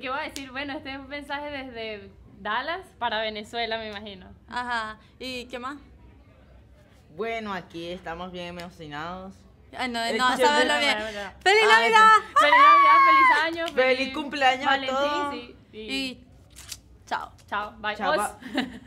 qué voy a decir? Bueno, este es un mensaje desde Dallas para Venezuela, me imagino. Ajá. ¿Y qué más? Bueno, aquí estamos bien emocionados. Ay, no, El no, chef sabes de- lo bien. Verdad. ¡Feliz Ah, Navidad! Feliz Navidad, feliz año. Feliz cumpleaños a Valentín, todos. sí. Y Y chao. chao, bye. Chao, Os.